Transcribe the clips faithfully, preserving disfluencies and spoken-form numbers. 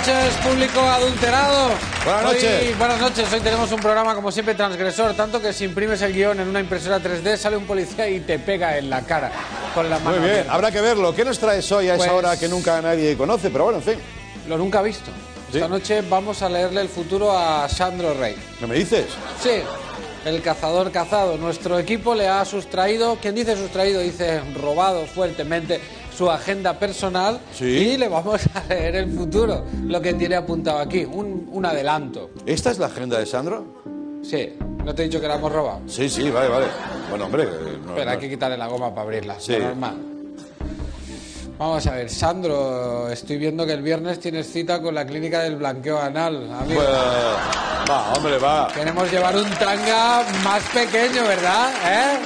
noches, público adulterado. Buenas noches. Hoy, buenas noches. Hoy tenemos un programa, como siempre, transgresor. Tanto que si imprimes el guión en una impresora tres D, sale un policía y te pega en la cara con la mano. Muy bien, abierta. habrá que verlo. ¿Qué nos traes hoy a esa Pues- hora que nunca nadie conoce? Pero bueno, en fin. Lo nunca visto. Esta ¿Sí? noche vamos a leerle el futuro a Sandro Rey. ¿No me dices? Sí, el cazador cazado. Nuestro equipo le ha sustraído, quien dice sustraído, dice robado fuertemente su agenda personal. Sí. Y le vamos a leer el futuro, lo que tiene apuntado aquí, un, un adelanto. ¿Esta es la agenda de Sandro? Sí, ¿no te he dicho que la hemos robado? Sí, sí, vale, vale. Bueno, hombre... eh, no- Pero no- hay que quitarle la goma para abrirla, Sí. lo normal. Vamos a ver, Sandro, estoy viendo que el viernes tienes cita con la clínica del blanqueo anal, amigo. Pues, va, hombre, va. Queremos llevar un tanga más pequeño, ¿verdad? ¿Eh?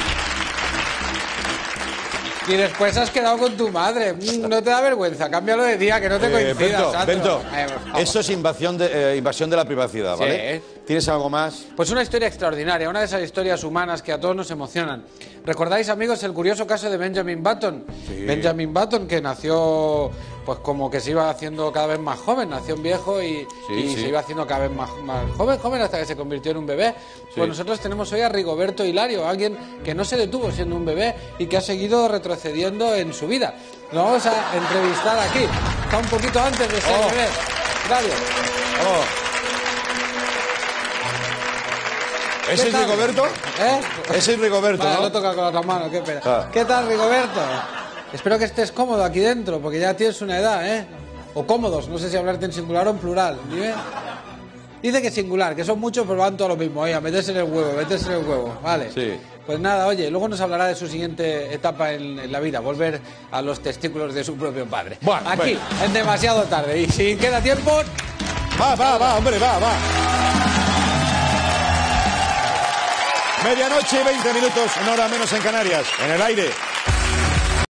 Y después has quedado con tu madre. Mm, No te da vergüenza, cámbialo de día, que no te Eh, coincida, Bento, Sandro. Bento, Eh, por favor. eso es invasión de, eh, invasión de la privacidad, Sí. ¿vale? ¿Tienes algo más? Pues una historia extraordinaria, una de esas historias humanas que a todos nos emocionan. ¿Recordáis, amigos, el curioso caso de Benjamin Button? Sí. Benjamin Button, que nació, pues como que se iba haciendo cada vez más joven, nació un viejo y, Sí, y sí. se iba haciendo cada vez más, más joven, joven, hasta que se convirtió en un bebé. Pues Sí. nosotros tenemos hoy a Rigoberto Hilario, alguien que no se detuvo siendo un bebé y que ha seguido retrocediendo en su vida. Lo vamos a entrevistar aquí. Está un poquito antes de ser Oh. bebé. Hilario. Oh. ¿Ese ¿Qué es tal? Rigoberto? ¿Eh? Ese es Rigoberto, Vale, ¿no? lo toca con la otra mano, qué pena. Ah. ¿Qué tal, Rigoberto? Espero que estés cómodo aquí dentro, porque ya tienes una edad, ¿eh? O cómodos, no sé si hablarte en singular o en plural. Dime. Dice que singular, que son muchos, pero van todo lo mismo. Oye, meterse en el huevo, meterse en el huevo, vale. Sí. Pues nada, oye, luego nos hablará de su siguiente etapa en, en la vida, volver a los testículos de su propio padre. Bueno, aquí, bueno. en demasiado tarde. Y si queda tiempo, Va, va, va, hombre, va, va. Medianoche y veinte minutos, una hora menos en Canarias. En el aire.